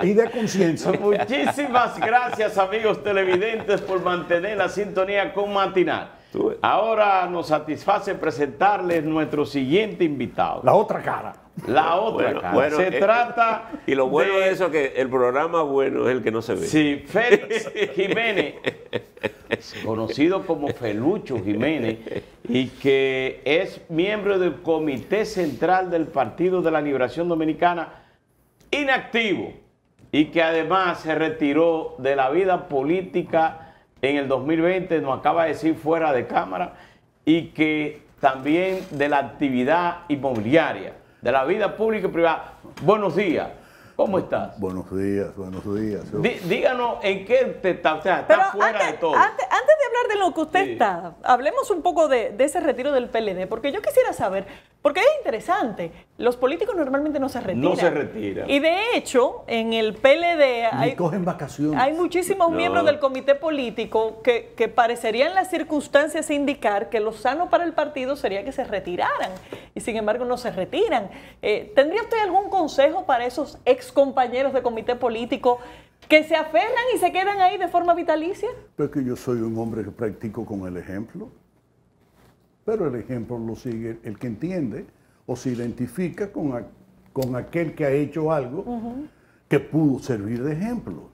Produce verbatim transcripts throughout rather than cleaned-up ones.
y de conciencia. Muchísimas gracias, amigos televidentes, por mantener la sintonía con Matinal. Ahora nos satisface presentarles nuestro siguiente invitado. La otra cara. La otra Bueno, cara. bueno, se eh, trata Y lo bueno de, de eso es que el programa bueno es el que no se ve. Sí, Félix Jiménez, conocido como Felucho Jiménez, y que es miembro del Comité Central del Partido de la Liberación Dominicana, inactivo, y que además se retiró de la vida política en el dos mil veinte, nos acaba de decir fuera de cámara, y que también de la actividad inmobiliaria, de la vida pública y privada. Buenos días, ¿cómo estás? Buenos días, buenos días. Dí, díganos en qué te está, o sea, está Pero fuera antes, de todo. Antes, antes de hablar de lo que usted Sí. está, hablemos un poco de, de ese retiro del P L D, porque yo quisiera saber, porque es interesante, los políticos normalmente no se retiran. No se retiran. Y de hecho, en el P L D Ni hay, cogen vacaciones. hay muchísimos No. miembros del comité político que, que parecerían las circunstancias indicar que lo sano para el partido sería que se retiraran, y sin embargo no se retiran. Eh, ¿Tendría usted algún consejo para esos ex compañeros de comité político que se aferran y se quedan ahí de forma vitalicia? Porque yo soy un hombre que practico con el ejemplo. Pero el ejemplo lo sigue el que entiende o se identifica con, a, con aquel que ha hecho algo uh-huh. que pudo servir de ejemplo.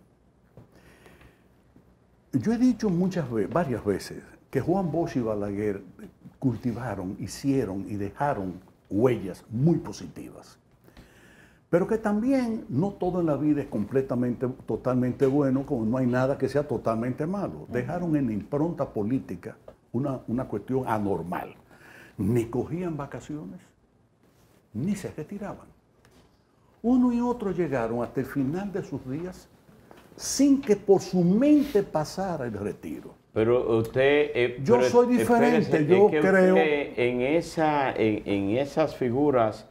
Yo he dicho muchas veces, varias veces, que Juan Bosch y Balaguer cultivaron, hicieron y dejaron huellas muy positivas. Pero que también no todo en la vida es completamente, totalmente bueno, como no hay nada que sea totalmente malo. Dejaron en la impronta política una, una cuestión anormal. Ni cogían vacaciones, ni se retiraban. Uno y otro llegaron hasta el final de sus días sin que por su mente pasara el retiro. Pero usted... Eh, yo pero soy diferente, espérese, yo es que creo... usted en, esa, en, en esas figuras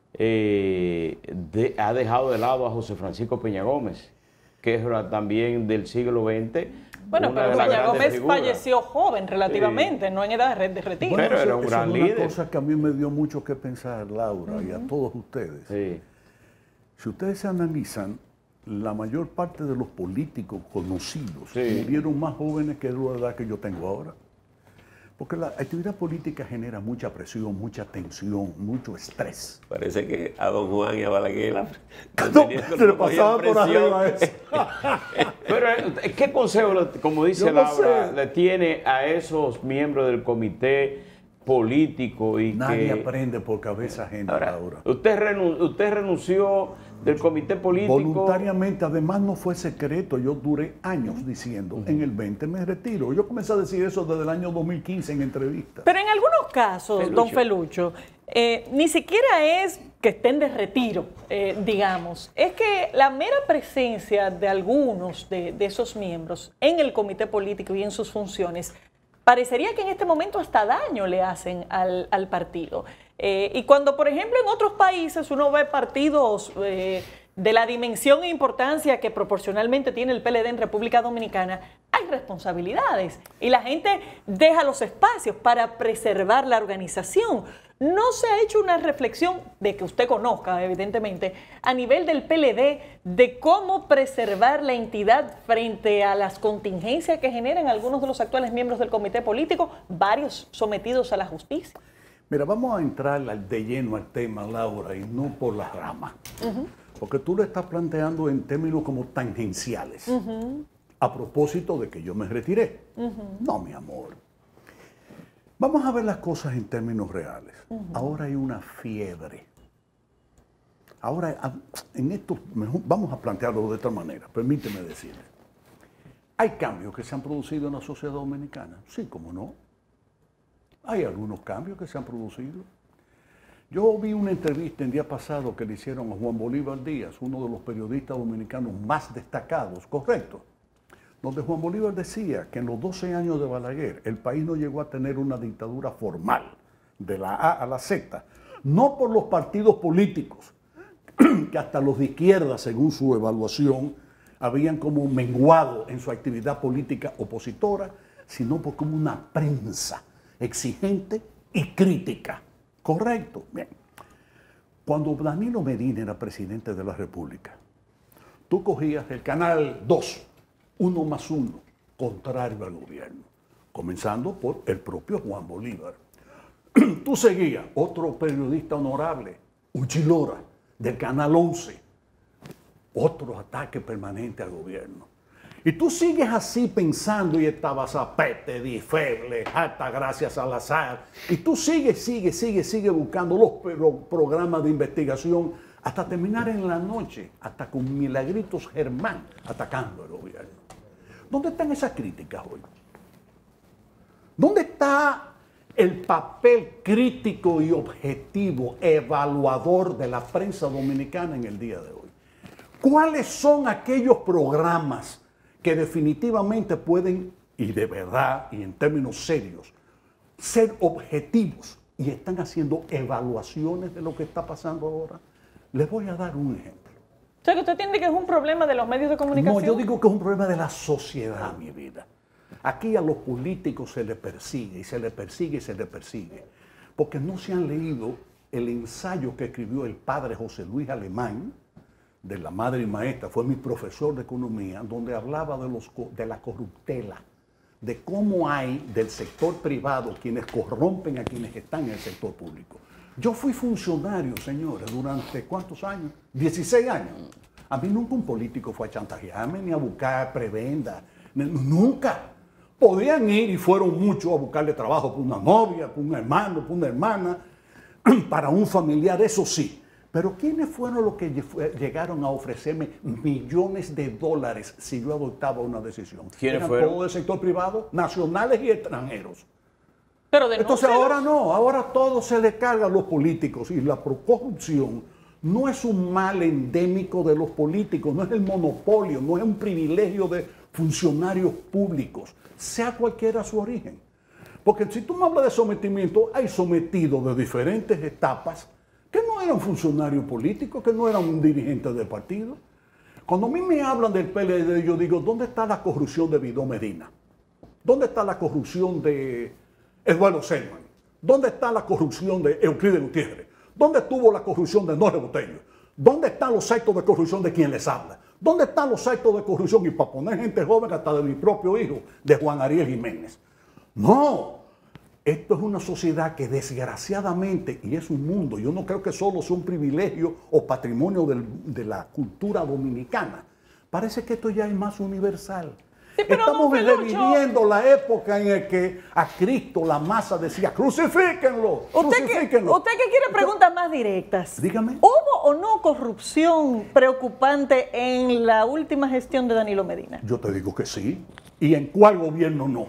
eh, de, ha dejado de lado a José Francisco Peña Gómez, que era también del siglo veinte. Bueno, una pero de las Peña grandes Gómez figuras. falleció joven relativamente, sí. no en edad de retiro. Bueno, pero eso, era un eso gran es líder. una cosa que a mí me dio mucho que pensar, Laura, uh-huh. y a todos ustedes. Sí. Si ustedes se analizan, la mayor parte de los políticos conocidos sí. murieron más jóvenes que la edad que yo tengo ahora. Porque la actividad política genera mucha presión, mucha tensión, mucho estrés. Parece que a don Juan y a Balaguer no, se le pasaba por arriba eso. Pero, ¿qué consejo, como dice no Laura, sé. le tiene a esos miembros del comité político? Y nadie que... aprende por cabeza ajena, Ahora, Laura. Usted, renun... usted renunció del comité político. Voluntariamente, además no fue secreto, yo duré años diciendo, uh-huh. en el veinte me retiro. Yo comencé a decir eso desde el año dos mil quince en entrevistas. Pero en algunos casos, Felucho. don Felucho, eh, ni siquiera es que estén de retiro, eh, digamos. Es que la mera presencia de algunos de, de esos miembros en el comité político y en sus funciones parecería que en este momento hasta daño le hacen al, al partido. Eh, y cuando, por ejemplo, en otros países uno ve partidos eh, de la dimensión e importancia que proporcionalmente tiene el P L D en República Dominicana, hay responsabilidades y la gente deja los espacios para preservar la organización. No se ha hecho una reflexión, de que usted conozca, evidentemente, a nivel del P L D, de cómo preservar la entidad frente a las contingencias que generan algunos de los actuales miembros del comité político, varios sometidos a la justicia. Mira, vamos a entrar de lleno al tema, Laura, y no por las ramas. Uh-huh. Porque tú lo estás planteando en términos como tangenciales. Uh-huh. A propósito de que yo me retiré. Uh-huh. No, mi amor. Vamos a ver las cosas en términos reales. Uh-huh. Ahora hay una fiebre. Ahora, en esto, mejor, vamos a plantearlo de esta manera. Permíteme decirle. ¿Hay cambios que se han producido en la sociedad dominicana? Sí, cómo no. Hay algunos cambios que se han producido. Yo vi una entrevista el día pasado que le hicieron a Juan Bolívar Díaz, uno de los periodistas dominicanos más destacados, correcto, donde Juan Bolívar decía que en los doce años de Balaguer el país no llegó a tener una dictadura formal, de la A a la Z, no por los partidos políticos, que hasta los de izquierda, según su evaluación, habían como menguado en su actividad política opositora, sino por como una prensa exigente y crítica. Correcto. Bien. Cuando Danilo Medina era presidente de la República, tú cogías el canal dos, uno más uno, contrario al gobierno, comenzando por el propio Juan Bolívar. Tú seguías, otro periodista honorable, Uchilora, del canal once, otro ataque permanente al gobierno. Y tú sigues así pensando y estabas a Pete, Di Feble, hasta gracias Salazar. Y tú sigues, sigues, sigues, sigues buscando los pro programas de investigación hasta terminar en la noche, hasta con Milagritos Germán atacando al gobierno. ¿Dónde están esas críticas hoy? ¿Dónde está el papel crítico y objetivo, evaluador de la prensa dominicana en el día de hoy? ¿Cuáles son aquellos programas que definitivamente pueden, y de verdad, y en términos serios, ser objetivos y están haciendo evaluaciones de lo que está pasando ahora? Les voy a dar un ejemplo. O sea, que usted entiende que es un problema de los medios de comunicación. No, yo digo que es un problema de la sociedad, mi vida. Aquí a los políticos se les persigue, y se les persigue, y se les persigue, porque no se han leído el ensayo que escribió el padre José Luis Alemán, de la madre y maestra, fue mi profesor de economía, donde hablaba de, los, de la corruptela, de cómo hay del sector privado quienes corrompen a quienes están en el sector público. Yo fui funcionario, señores, durante ¿cuántos años? dieciséis años. A mí nunca un político fue a chantajearme ni a buscar prebenda, nunca. Podían ir, y fueron muchos, a buscarle trabajo por una novia, por un hermano, por una hermana, para un familiar, eso sí. Pero ¿quiénes fueron los que llegaron a ofrecerme millones de dólares si yo adoptaba una decisión? ¿Quiénes Eran fueron? todo el sector privado, nacionales y extranjeros. Pero Entonces ahora no, ahora todo se le carga a los políticos, y la corrupción no es un mal endémico de los políticos, no es el monopolio, no es un privilegio de funcionarios públicos, sea cualquiera su origen. Porque si tú me hablas de sometimiento, hay sometidos de diferentes etapas que no eran funcionarios políticos, que no eran dirigentes de partido. Cuando a mí me hablan del P L D, yo digo, ¿dónde está la corrupción de Vidó Medina? ¿Dónde está la corrupción de Eduardo Selman? ¿Dónde está la corrupción de Euclides Gutiérrez? ¿Dónde estuvo la corrupción de Norre Botello? ¿Dónde están los actos de corrupción de quien les habla? ¿Dónde están los actos de corrupción? Y para poner gente joven, hasta de mi propio hijo, de Juan Ariel Jiménez. No, esto es una sociedad que desgraciadamente, y es un mundo, yo no creo que solo sea un privilegio o patrimonio del, de la cultura dominicana. Parece que esto ya es más universal. Sí, pero estamos don Felucho, reviviendo la época en la que a Cristo la masa decía, crucifíquenlo, ¿Usted que, crucifíquenlo. usted que quiere preguntas más directas. Dígame. ¿Hubo o no corrupción preocupante en la última gestión de Danilo Medina? Yo te digo que sí. ¿Y en cuál gobierno no?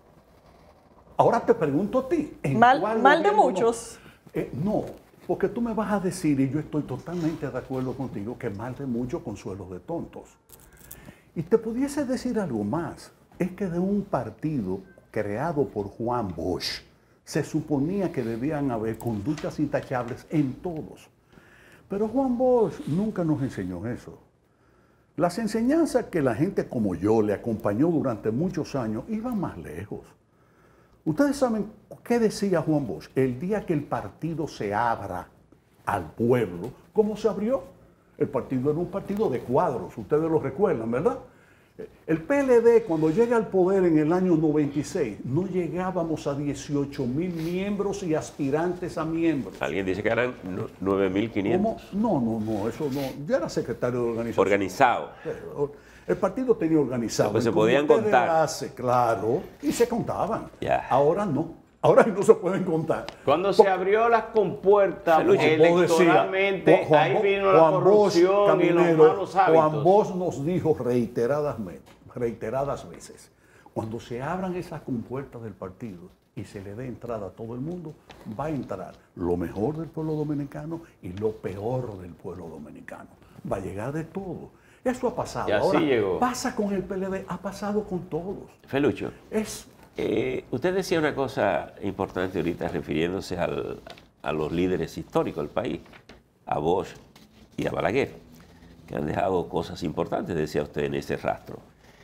Ahora te pregunto a ti. ¿en Mal, cuál mal de gobierno muchos. No? Eh, no, porque tú me vas a decir, y yo estoy totalmente de acuerdo contigo, que mal de muchos consuelos de tontos. Y te pudiese decir algo más, es que de un partido creado por Juan Bosch, se suponía que debían haber conductas intachables en todos. Pero Juan Bosch nunca nos enseñó eso. Las enseñanzas que la gente como yo le acompañó durante muchos años iban más lejos. Ustedes saben qué decía Juan Bosch el día que el partido se abra al pueblo, ¿cómo se abrió? El partido era un partido de cuadros, ustedes lo recuerdan, ¿verdad? El P L D, cuando llega al poder en el año noventa y seis, no llegábamos a dieciocho mil miembros y aspirantes a miembros. Alguien dice que eran nueve mil quinientos. ¿Cómo? No, no, no, eso no. Yo era secretario de organización. Organizado. El partido tenía organizado. Pues se el podían comité de contar. base, claro, y se contaban. Ya. Ahora no. Ahora no se pueden contar. Cuando se abrió las compuertas Felucho, electoralmente, Juan ahí Bo- vino la Juan Bosch, corrupción y los Caminero, malos hábitos. Juan Bosch nos dijo reiteradas, reiteradas veces, cuando se abran esas compuertas del partido y se le dé entrada a todo el mundo, va a entrar lo mejor del pueblo dominicano y lo peor del pueblo dominicano. Va a llegar de todo. Eso ha pasado. Y así Ahora, llegó. pasa con el P L D, ha pasado con todos. Felucho, Es eh, usted decía una cosa importante ahorita refiriéndose al, a los líderes históricos del país, a Bosch y a Balaguer, que han dejado cosas importantes, decía usted, en ese rastro.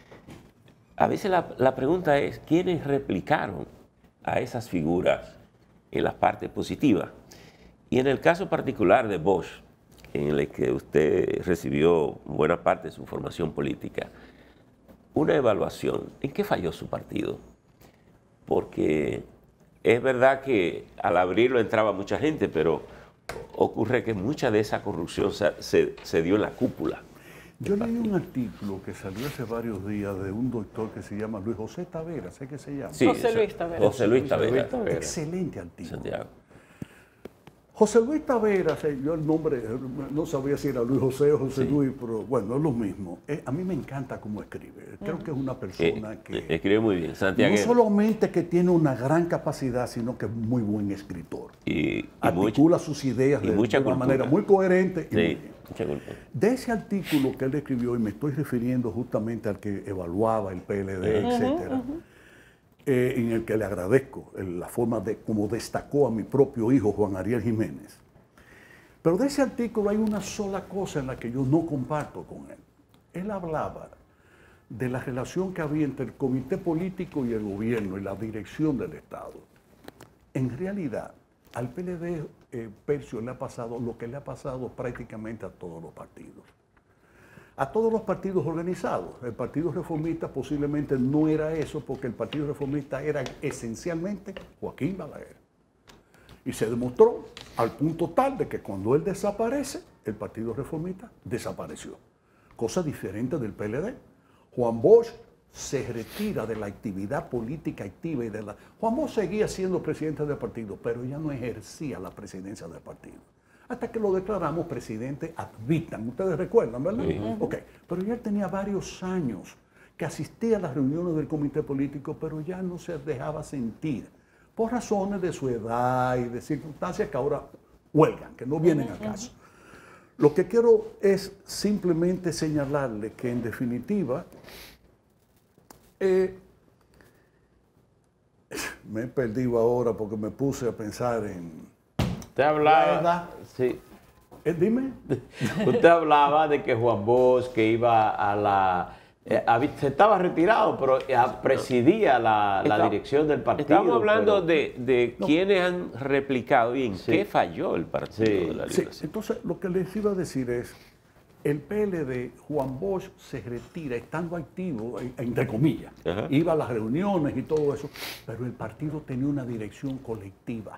A veces la, la pregunta es, ¿quiénes replicaron a esas figuras en la parte positiva? Y en el caso particular de Bosch, en el que usted recibió buena parte de su formación política, una evaluación. ¿En qué falló su partido? Porque es verdad que al abrirlo entraba mucha gente, pero ocurre que mucha de esa corrupción se, se, se dio en la cúpula. Yo leí un artículo que salió hace varios días de un doctor que se llama Luis José Tavera, ¿sé qué se llama? Sí, José Luis Tavera. José Luis Tavera. Excelente artículo. Santiago. José Luis Tavera, yo el nombre, no sabía si era Luis José o José Sí. Luis, pero bueno, es lo mismo. Eh, a mí me encanta cómo escribe. Creo que es una persona Eh, que escribe muy bien, Santiago. no solamente que tiene una gran capacidad, sino que es muy buen escritor. Y, y Articula mucha, sus ideas y de, mucha de una cultura. manera muy coherente. Y muy sí, bien. mucha culpa. De ese artículo que él escribió, y me estoy refiriendo justamente al que evaluaba el P L D, etcétera, eh, en el que le agradezco la forma de cómo destacó a mi propio hijo Juan Ariel Jiménez. Pero de ese artículo hay una sola cosa en la que yo no comparto con él. Él hablaba de la relación que había entre el comité político y el gobierno y la dirección del Estado. En realidad, al P L D, eh, Percio, le ha pasado lo que le ha pasado prácticamente a todos los partidos. A todos los partidos organizados. El Partido Reformista posiblemente no era eso, porque el Partido Reformista era esencialmente Joaquín Balaguer. Y se demostró al punto tal de que cuando él desaparece, el Partido Reformista desapareció. Cosa diferente del P L D. Juan Bosch se retira de la actividad política activa y de la... Juan Bosch seguía siendo presidente del partido, pero ya no ejercía la presidencia del partido. Hasta que lo declaramos presidente ad vitam. Ustedes recuerdan, ¿verdad? Sí. Ok. Pero ya él tenía varios años que asistía a las reuniones del comité político, pero ya no se dejaba sentir, por razones de su edad y de circunstancias que ahora huelgan, que no vienen al caso. Lo que quiero es simplemente señalarle que en definitiva eh, me he perdido ahora porque me puse a pensar en... Usted La hablaba, edad. sí, eh, dime. usted hablaba de que Juan Bosch, que iba a la... eh, habí- se estaba retirado, pero eh, presidía la, la Está- dirección del partido. Estamos hablando pero- de, de No. quienes han replicado y en Sí. qué falló el Partido Sí. de la Sí, Liberación. entonces lo que les iba a decir es, el P L D, Juan Bosch se retira estando activo, eh, entre comillas, Ajá. iba a las reuniones y todo eso, pero el partido tenía una dirección colectiva.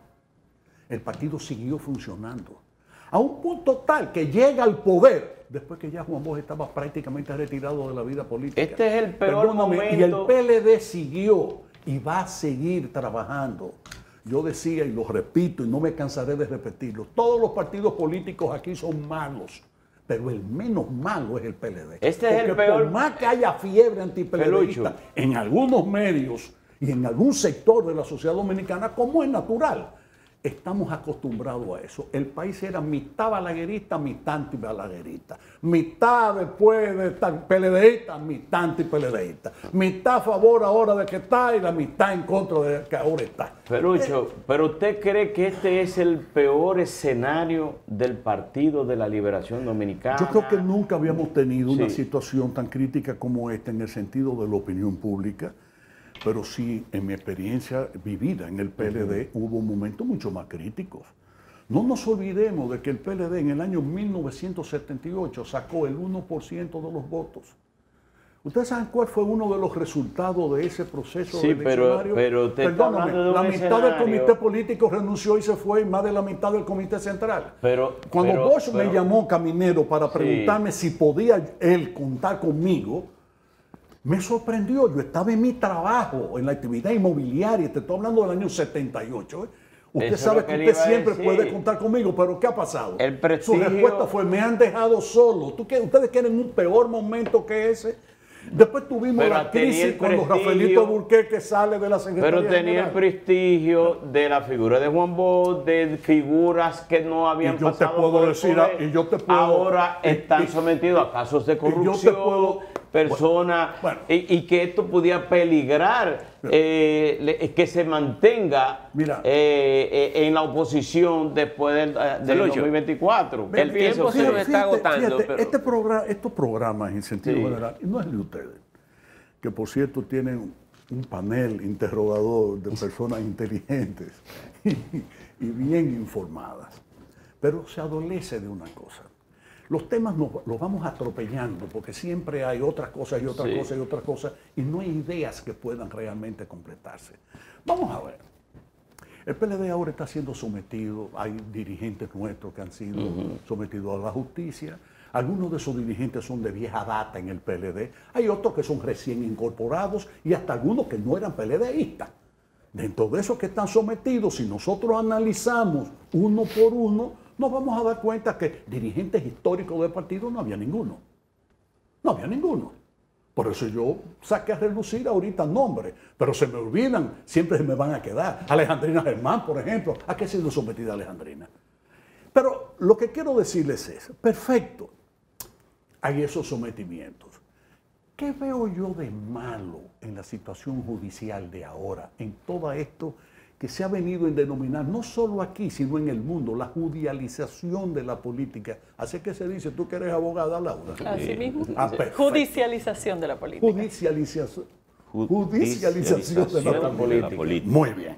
El partido siguió funcionando. A un punto tal que llega al poder, después que ya Juan Bosch estaba prácticamente retirado de la vida política. Este es el peor Perdóname, Y el momento. P L D siguió y va a seguir trabajando. Yo decía, y lo repito, y no me cansaré de repetirlo, todos los partidos políticos aquí son malos, pero el menos malo es el P L D. Este es el Porque peor- por más que haya fiebre antipeledeísta Felucho. en algunos medios y en algún sector de la sociedad dominicana, como es natural, estamos acostumbrados a eso. El país era mitad balaguerista, mitad antibalaguerista. Mitad después de estar PLDista, mitad antipeledeísta. Mitad a favor ahora de que está y la mitad en contra de que ahora está. Felucho, ¿pero usted cree que este es el peor escenario del Partido de la Liberación Dominicana? Yo creo que nunca habíamos tenido una Sí. situación tan crítica como esta en el sentido de la opinión pública, pero sí, en mi experiencia vivida en el P L D, hubo momentos mucho más críticos. No nos olvidemos de que el P L D en el año mil novecientos setenta y ocho sacó el uno por ciento de los votos. ¿Ustedes saben cuál fue uno de los resultados de ese proceso Sí, pero- eleccionario? pero usted está Perdóname, hablando de un la mitad del escenario- comité político renunció y se fue, y más de la mitad del comité central. Pero- Cuando pero- Bosch pero- me llamó Caminero para Sí. preguntarme si podía él contar conmigo, me sorprendió. Yo estaba en mi trabajo, en la actividad inmobiliaria, te estoy hablando del año setenta y ocho. ¿eh? Usted Eso es sabe lo que que le usted iba a siempre decir. puede contar conmigo, pero ¿qué ha pasado? El Su prestigio- respuesta fue, me han dejado solo. ¿Tú qué- ¿Ustedes quieren un peor momento que ese? Después tuvimos Pero la tenía crisis el cuando prestigio- Rafaelito Burquerque sale de la Secretaría Pero tenía el General. prestigio de la figura de Juan Bosch, de figuras que no habían Y yo te pasado puedo por el decir, poder. y yo te puedo- Ahora y- están y- sometidos a casos de y yo te corrupción, puedo- personas, Bueno. y, y que esto podía peligrar eh, le- que se mantenga Mira. eh, eh, en la oposición después del, eh, del Felucho. dos mil veinticuatro. El ¿Qué piensa tiempo se usted? nos está agotando, pero- este programa, estos programas en sentido Sí. general, y no es de ustedes, que por cierto tienen un panel interrogador de personas inteligentes y, y bien informadas, pero se adolece de una cosa. los temas nos, los vamos atropellando porque siempre hay otras cosas y otras Sí. cosas y otras cosas y no hay ideas que puedan realmente completarse. Vamos a ver. El P L D ahora está siendo sometido, hay dirigentes nuestros que han sido uh-huh. sometidos a la justicia. Algunos de esos dirigentes son de vieja data en el P L D. Hay otros que son recién incorporados y hasta algunos que no eran PLDistas. Dentro de esos que están sometidos, si nosotros analizamos uno por uno, nos vamos a dar cuenta que dirigentes históricos del partido no había ninguno. No había ninguno. Por eso yo saqué a relucir ahorita nombres, pero se me olvidan, siempre se me van a quedar. Alejandrina Germán, por ejemplo, ¿a qué ha sido sometida Alejandrina? Pero lo que quiero decirles es, perfecto, hay esos sometimientos. ¿Qué veo yo de malo en la situación judicial de ahora, en todo esto que se ha venido en denominar, no solo aquí, sino en el mundo, la judicialización de la política? Así que se dice, tú que eres abogada, Laura. Así mismo. Ah, judicialización de la política. Judicialización, judicialización de la, de la política. Muy bien.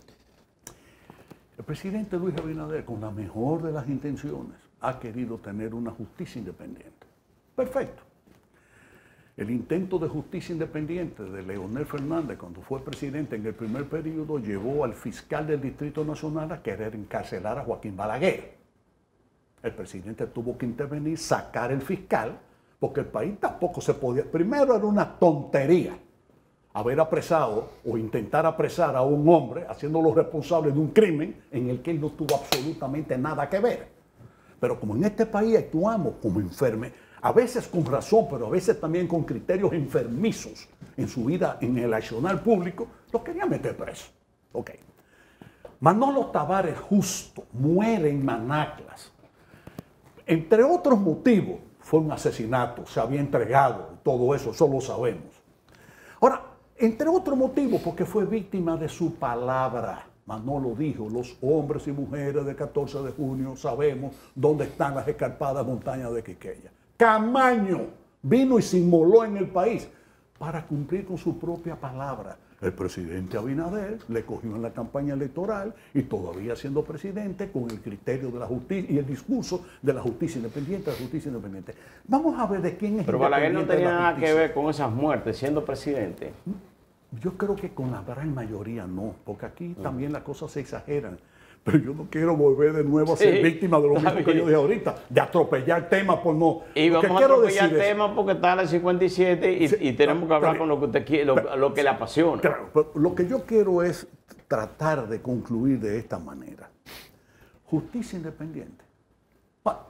El presidente Luis Abinader, con la mejor de las intenciones, ha querido tener una justicia independiente. Perfecto. El intento de justicia independiente de Leonel Fernández cuando fue presidente en el primer periodo llevó al fiscal del Distrito Nacional a querer encarcelar a Joaquín Balaguer. El presidente tuvo que intervenir, sacar el fiscal, porque el país tampoco se podía. Primero era una tontería haber apresado o intentar apresar a un hombre haciéndolo responsable de un crimen en el que él no tuvo absolutamente nada que ver. Pero como en este país actuamos como enfermos, a veces con razón, pero a veces también con criterios enfermizos en su vida en el accionar público, lo querían meter preso. Ok. Manolo Tavares Justo muere en Manaclas. Entre otros motivos, fue un asesinato, se había entregado, todo eso, eso lo sabemos. Ahora, entre otros motivos, porque fue víctima de su palabra. Manolo dijo, los hombres y mujeres del catorce de junio sabemos dónde están las escarpadas montañas de Quiqueya. Camaño vino y se inmoló en el país para cumplir con su propia palabra. El presidente Abinader le cogió en la campaña electoral y todavía siendo presidente con el criterio de la justicia y el discurso de la justicia independiente, la justicia independiente. Vamos a ver de quién es. Pero Balaguer no tenía nada que ver con esas muertes siendo presidente. Yo creo que con la gran mayoría no, porque aquí uh-huh. también las cosas se exageran. Pero yo no quiero volver de nuevo a ser sí, víctima de lo mismo bien. que yo dije ahorita, de atropellar temas por no. Y lo vamos a atropellar temas porque está en el cincuenta y siete y, sí, y tenemos que hablar con lo que usted quiere, lo, pero, lo que le apasiona. Claro, pero lo que yo quiero es tratar de concluir de esta manera. Justicia independiente. Bueno,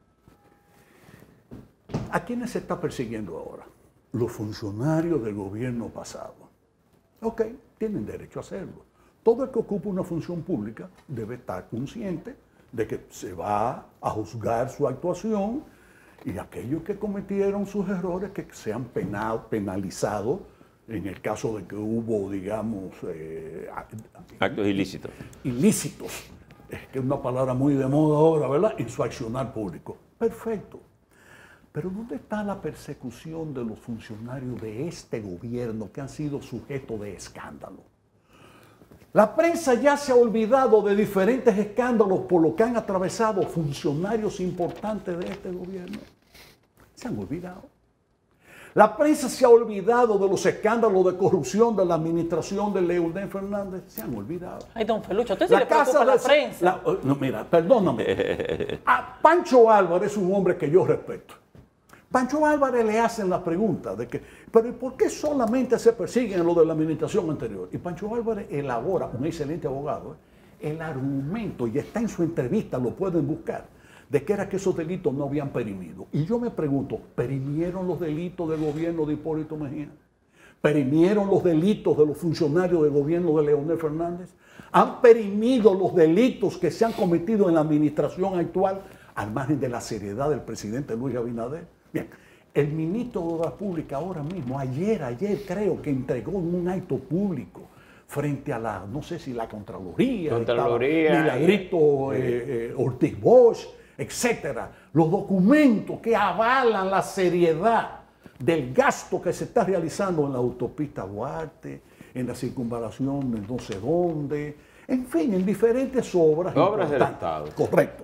¿a quiénes se está persiguiendo ahora? Los funcionarios del gobierno pasado. Ok, tienen derecho a hacerlo. Todo el que ocupa una función pública debe estar consciente de que se va a juzgar su actuación y aquellos que cometieron sus errores que sean penal, penalizados en el caso de que hubo, digamos, eh, actos ilícitos. Ilícitos, es que es una palabra muy de moda ahora, ¿verdad? En su accionar público. Perfecto. Pero ¿dónde está la persecución de los funcionarios de este gobierno que han sido sujetos de escándalo? La prensa ya se ha olvidado de diferentes escándalos por lo que han atravesado funcionarios importantes de este gobierno. Se han olvidado. La prensa se ha olvidado de los escándalos de corrupción de la administración de Leonel Fernández. Se han olvidado. Ay, don Felucho, usted sí la le preocupa casa la de prensa. La, no, mira, perdóname. A Pancho Álvarez es un hombre que yo respeto. Pancho Álvarez le hacen la pregunta de que, pero ¿por qué solamente se persiguen lo de la administración anterior? Y Pancho Álvarez elabora, un excelente abogado, el argumento, y está en su entrevista, lo pueden buscar, de que era que esos delitos no habían perimido. Y yo me pregunto, ¿perimieron los delitos del gobierno de Hipólito Mejía? ¿Perimieron los delitos de los funcionarios del gobierno de Leonel Fernández? ¿Han perimido los delitos que se han cometido en la administración actual, al margen de la seriedad del presidente Luis Abinader? Bien, el ministro de Obras Públicas ahora mismo, ayer, ayer creo que entregó un acto público frente a la, no sé si la Contraloría, Contraloría Milagrito eh, eh, Ortiz Bosch, etcétera, los documentos que avalan la seriedad del gasto que se está realizando en la autopista Duarte, en la circunvalación de no sé dónde, en fin, en diferentes obras. Obras del Estado. Correcto.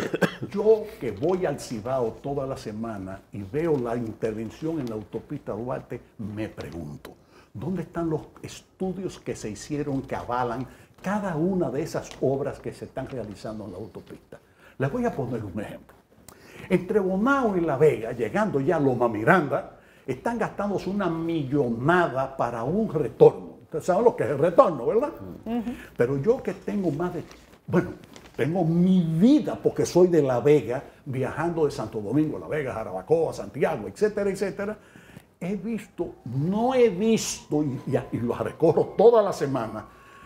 Yo que voy al Cibao toda la semana y veo la intervención en la autopista Duarte, me pregunto, ¿dónde están los estudios que se hicieron que avalan cada una de esas obras que se están realizando en la autopista? Les voy a poner un ejemplo. Entre Bonao y La Vega, llegando ya a Loma Miranda, están gastándose una millonada para un retorno. Ustedes saben lo que es el retorno, ¿verdad? Uh-huh. Pero yo que tengo más de... Bueno, tengo mi vida, porque soy de La Vega, viajando de Santo Domingo, La Vega, Jarabacoa, Santiago, etcétera, etcétera, he visto, no he visto, y, y, y lo recorro toda la semana,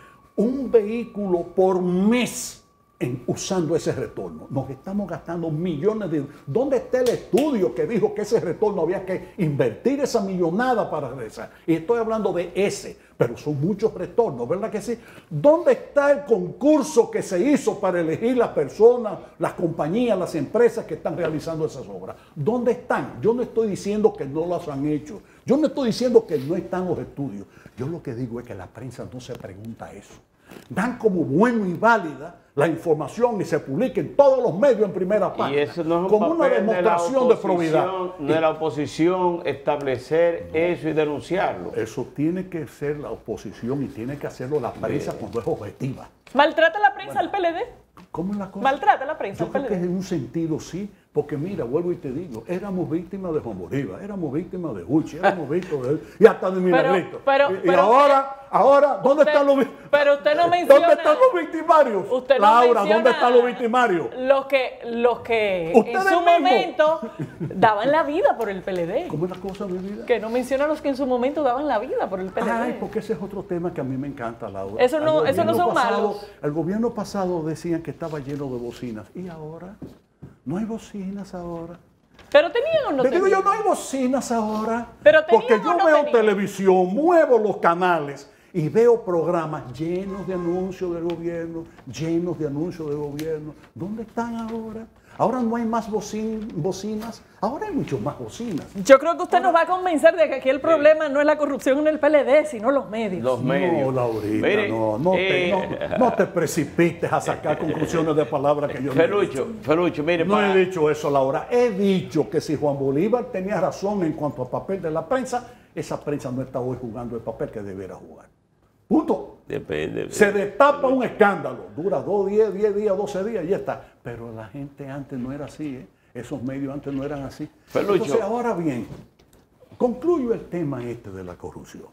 un vehículo por mes en, usando ese retorno. Nos estamos gastando millones de... ¿Dónde está el estudio que dijo que ese retorno había que invertir esa millonada para regresar? Y estoy hablando de ese, pero son muchos retornos, ¿verdad que sí? ¿Dónde está el concurso que se hizo para elegir las personas, las compañías, las empresas que están realizando esas obras? ¿Dónde están? Yo no estoy diciendo que no las han hecho. Yo no estoy diciendo que no están los estudios. Yo lo que digo es que la prensa no se pregunta eso. Dan como bueno y válida la información y se publica en todos los medios en primera página. Y eso no es un como una papel demostración de, de probidad. De la oposición establecer no, eso y denunciarlo. Eso tiene que ser la oposición y tiene que hacerlo la prensa Bien. cuando es objetiva. ¿Maltrata la prensa bueno, al P L D? ¿Cómo es la cosa? ¿Maltrata la prensa Yo al P L D? creo que en un sentido sí. Porque mira, vuelvo y te digo, éramos víctimas de Juan Bolívar, éramos víctimas de Uchi, éramos víctimas de... y hasta de Milagrito. Pero, pero, y, y pero ahora, ahora, ¿dónde usted, están los Pero usted no menciona... ¿Dónde están los victimarios? Usted no Laura, ¿dónde están los victimarios? Los que, los que en su mismo? momento daban la vida por el P L D. ¿Cómo es la cosa, mi vida? Que no menciona a los que en su momento daban la vida por el P L D. Ay, porque ese es otro tema que a mí me encanta, Laura. Eso no, eso no son pasado, malos. El gobierno pasado decían que estaba lleno de bocinas. ¿Y ahora? No hay bocinas ahora. Pero tenían o no Te tenían. digo yo, no hay bocinas ahora. Pero porque yo no veo tenían? televisión, muevo los canales y veo programas llenos de anuncios del gobierno, llenos de anuncios del gobierno. ¿Dónde están ahora? Ahora no hay más bocin, bocinas, ahora hay mucho más bocinas. Yo creo que usted ahora, nos va a convencer de que aquí el problema no es la corrupción en el P L D, sino los medios. Los medios. No, Laurita, Mire, no, no, eh, te, no, no te precipites a sacar conclusiones de palabras que yo no Felucho, he dicho. Felucho, mire. No para... he dicho eso, Laura. He dicho que si Juan Bolívar tenía razón en cuanto al papel de la prensa, esa prensa no está hoy jugando el papel que debiera jugar. Punto. Depende. Se destapa un escándalo, dura dos, diez, diez días, doce días y ya está. Pero la gente antes no era así, ¿eh? Esos medios antes no eran así. Felucho. Entonces, ahora bien, concluyo el tema este de la corrupción.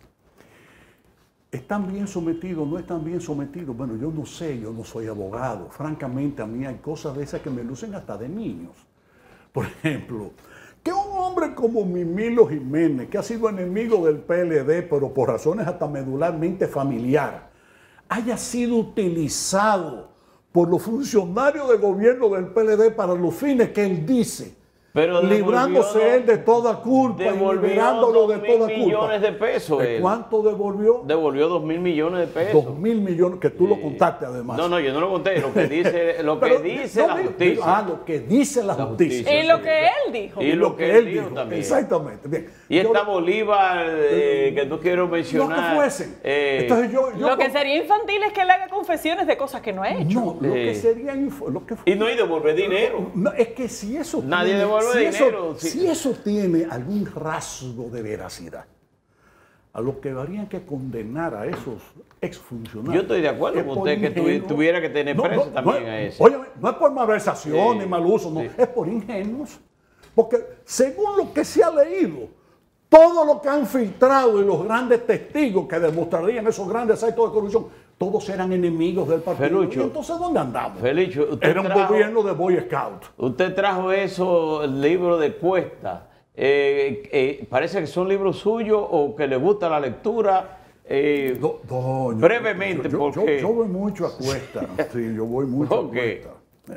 ¿Están bien sometidos? ¿No están bien sometidos? Bueno, yo no sé, yo no soy abogado. Francamente, a mí hay cosas de esas que me lucen hasta de niños. Por ejemplo, que un hombre como Mimilo Jiménez, que ha sido enemigo del P L D, pero por razones hasta medularmente familiar, haya sido utilizado por los funcionarios del gobierno del P L D para los fines que él dice, pero librándose devolvió, él de toda culpa y liberándolo de toda culpa. millones de pesos. ¿De cuánto devolvió? Devolvió dos mil millones de pesos. Dos mil millones, que tú sí. lo contaste además. No, no, yo no lo conté, lo que dice, lo que Pero, dice no, la justicia. Ah, lo que dice la, la justicia. justicia. Y lo que él dijo. Y, y lo, lo que, que él dijo, dijo también. Exactamente. Bien. Y esta yo, Bolívar eh, que tú quiero mencionar. Lo que fuesen. Eh, Entonces yo, yo lo que sería infantil es que él haga confesiones de cosas que no ha hecho. No, lo eh, que sería... Lo que, y no hay devolver dinero. No, es que si eso... Nadie tiene, devuelve si dinero. Eso, Si eso tiene algún rasgo de veracidad, a lo que habrían que condenar a esos exfuncionarios. Yo estoy de acuerdo con usted ingenuo, que tuviera que tener no, preso no, también no, a ese. Oye, no es por malversación sí, ni mal uso, no, sí. es por ingenuos. Porque según lo que se ha leído, todo lo que han filtrado y los grandes testigos que demostrarían esos grandes actos de corrupción, todos eran enemigos del partido. Felucho, ¿Y entonces dónde andamos? Felucho, usted Era un trajo, gobierno de Boy Scout. Usted trajo eso, el libro de Cuesta. Eh, eh, parece que son libros suyos o que le gusta la lectura. Eh, do, do, brevemente, yo, yo, porque... Yo, yo voy mucho a Cuesta. Sí, yo voy mucho okay. a Cuesta.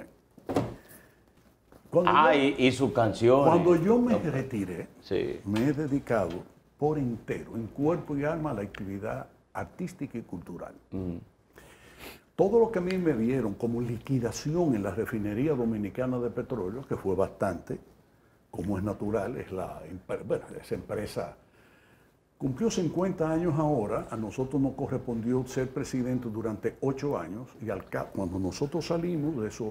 Cuando ah, yo, y, y sus canciones. Cuando yo me okay. retiré, sí. me he dedicado por entero, en cuerpo y alma, a la actividad artística y cultural. Mm. Todo lo que a mí me vieron como liquidación en la refinería dominicana de petróleo, que fue bastante, como es natural, es la, bueno, esa empresa cumplió cincuenta años ahora, a nosotros nos correspondió ser presidente durante ocho años, y al, cuando nosotros salimos de eso,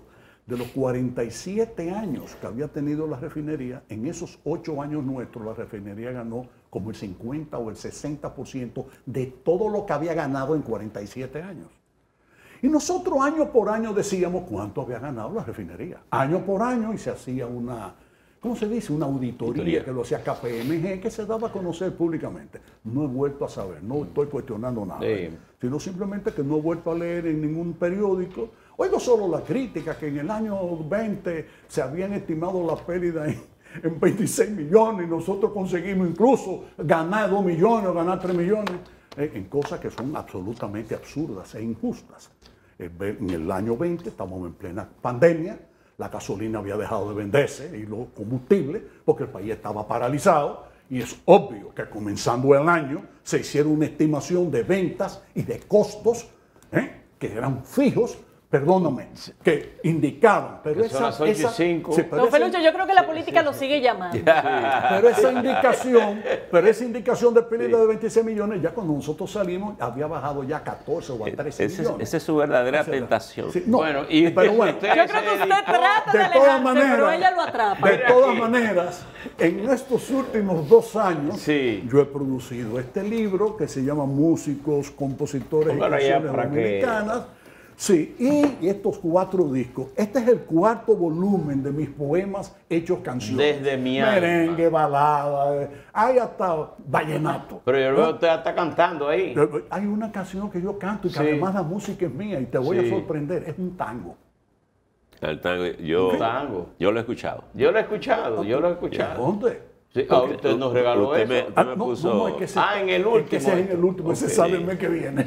De los cuarenta y siete años que había tenido la refinería, en esos ocho años nuestros, la refinería ganó como el cincuenta o el sesenta por ciento de todo lo que había ganado en cuarenta y siete años. Y nosotros año por año decíamos cuánto había ganado la refinería. Año por año, y se hacía una, ¿cómo se dice? Una auditoría, auditoría. que lo hacía K P M G, que se daba a conocer públicamente. No he vuelto a saber, no estoy cuestionando nada, sí. sino simplemente que no he vuelto a leer en ningún periódico. Oigo solo la crítica que en el año veinte se habían estimado la pérdida en, en veintiséis millones y nosotros conseguimos incluso ganar dos millones o ganar tres millones eh, en cosas que son absolutamente absurdas e injustas. En el año veinte estamos en plena pandemia, la gasolina había dejado de venderse y los combustibles porque el país estaba paralizado y es obvio que comenzando el año se hicieron una estimación de ventas y de costos eh, que eran fijos. Perdóname, que indicaban, pero que esa, son las ocho y cinco. Sí, Don Felucho, yo creo que la política lo sigue llamando. Pero esa indicación, pero esa indicación de pérdida de veintiséis millones, ya cuando nosotros salimos, había bajado ya a catorce o a trece ese, millones. Esa es su verdadera o sea, tentación. Sí, no, bueno, y, pero bueno, yo creo que usted trata de, de alejarse, todas maneras, pero ella lo atrapa. De todas maneras, en estos últimos dos años, sí. yo he producido este libro que se llama Músicos, Compositores Póngalo y Canciones Dominicanas. Que... Sí, y estos cuatro discos. Este es el cuarto volumen de mis poemas hechos canciones. Desde mi alma. Merengue, balada, hay hasta vallenato. Pero yo veo que usted está cantando ahí. Hay una canción que yo canto y que sí. además la música es mía y te voy sí. a sorprender. Es un tango. El tango, yo, un tango. Yo lo he escuchado. Yo lo he escuchado, yo lo he escuchado. ¿Dónde? Sí, ah, usted nos regaló usted eso. Me, usted ah, me no, puso... no, es que se, ah, en el último. Es que ese es en el último, okay. ese sale el mes que viene.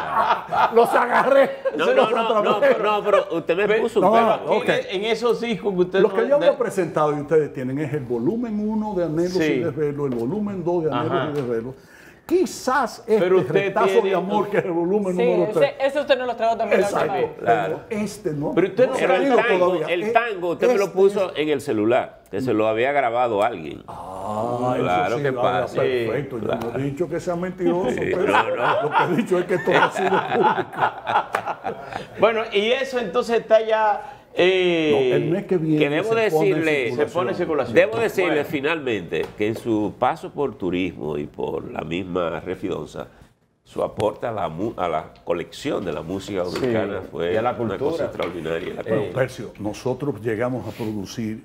Los agarré. No, no, no, no, pero, no, pero usted me puso un no, pero, okay. en, en esos discos que usted... Los que no, yo había de... presentado y ustedes tienen es el volumen uno de Anhelos sí. y Desvelos, el volumen dos de Anhelos Ajá. y Desvelos. Quizás este pero usted Retazo tiene... de Amor, que es el volumen sí, número tres. Ese, ese usted no lo trajo también. Exacto, claro. Pero este no. Pero usted no pero el tango, todavía. el tango usted este me lo puso es... en el celular, que se lo había grabado alguien. Ah, claro sí, que vaya, pasa. Perfecto, Sí, yo claro. no he dicho que sea mentiroso, Sí, pero no, no. lo que he dicho es que todo ha sido público. Bueno, y eso entonces está ya... Eh, no, el mes que viene que debo se decirle, pone se pone en circulación. Debo decirle bueno. finalmente que en su paso por turismo y por la misma Refidonza, su aporte a la, a la colección de la música dominicana sí, fue y a la una cultura. cosa extraordinaria. La Bueno, Percio, nosotros llegamos a producir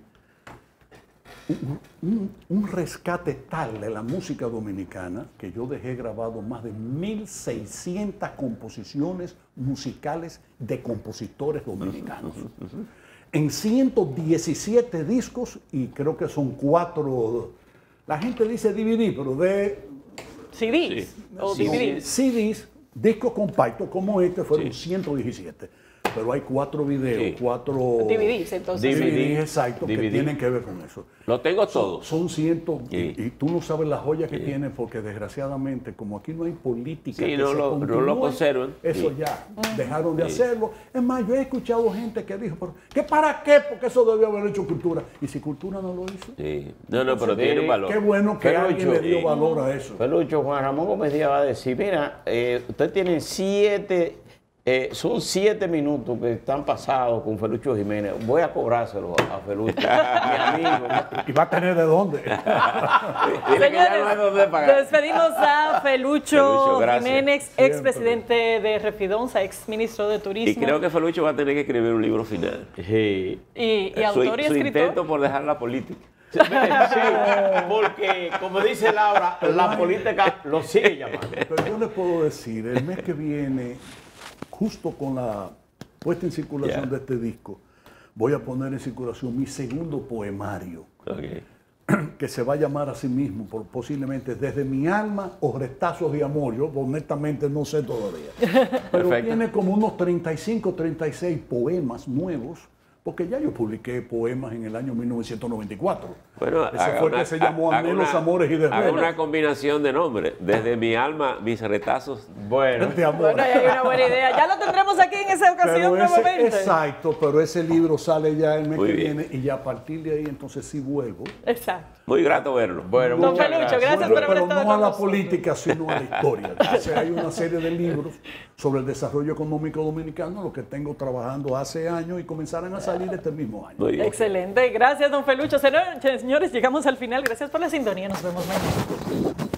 un, un, un rescate tal de la música dominicana que yo dejé grabado más de mil seiscientas composiciones musicales de compositores dominicanos. En ciento diecisiete discos, y creo que son cuatro, la gente dice D V D, pero de... C Ds Sí. o Sí. D V Ds. C Ds, discos compactos como este fueron Sí. ciento diecisiete. Pero hay cuatro videos, Sí. cuatro D V Ds, entonces. D V D V D, Ds, exacto, D V D. que tienen que ver con eso. Lo tengo todo. Son cientos, Sí. y, y tú no sabes la joya que Sí. tiene, porque desgraciadamente, como aquí no hay política Sí, que no se lo- no continúe, lo conservan. eso Sí. ya, dejaron de Sí. hacerlo. Es más, yo he escuchado gente que dijo, ¿pero qué para qué? Porque eso debió haber hecho cultura. Y si cultura no lo hizo, Sí. No, no, pero Sí. tiene un valor. qué bueno que Pero alguien yo- le dio sí. valor a eso. Pelucho, Juan Ramón Gómez Díaz va a decir, mira, eh, usted tiene siete, eh, son siete minutos que están pasados con Felucho Jiménez. Voy a cobrárselo a Felucho, mi amigo. ¿Y va a tener de dónde? Dile que ya no hay dónde pagar. Despedimos a Felucho, Felucho, gracias. Jiménez, expresidente de Refidonza, ex ministro de Turismo. Y creo que Felucho va a tener que escribir un libro final. Sí. y, y Su, autor y su escritor. intento por dejar la política. Sí, porque como dice Laura, la política lo sigue llamando. Pero yo le puedo decir, el mes que viene, justo con la puesta en circulación Yeah. de este disco, voy a poner en circulación mi segundo poemario, Okay. que se va a llamar a sí mismo, por, posiblemente Desde mi alma o Retazos de amor. Yo honestamente no sé todavía. Pero Perfecto. tiene como unos treinta y cinco, treinta y seis poemas nuevos, porque ya yo publiqué poemas en el año mil novecientos noventa y cuatro. Bueno, Ese haga fue el una- que se llamó haga Anhelos, una- Amores y Haga Desvelos. una combinación de nombres. Desde mi alma, mis retazos. Bueno, De amor. Bueno, ahí hay una buena idea. Ya lo tendremos aquí en esa ocasión Pero ese, nuevamente. exacto, pero ese libro sale ya el mes Muy que bien. viene y ya a partir de ahí entonces sí vuelvo. Exacto. Muy grato verlo. bueno, Don muchas Felucho, gracias. gracias Vuelvo, por haber pero estado no con a la nosotros. política, sino a la historia. Entonces hay una serie de libros sobre el desarrollo económico dominicano, los que tengo trabajando hace años y comenzarán a salir este mismo año. Muy bien. Excelente. Gracias, don Felucho. Señores, llegamos al final. Gracias por la sintonía. Nos vemos mañana.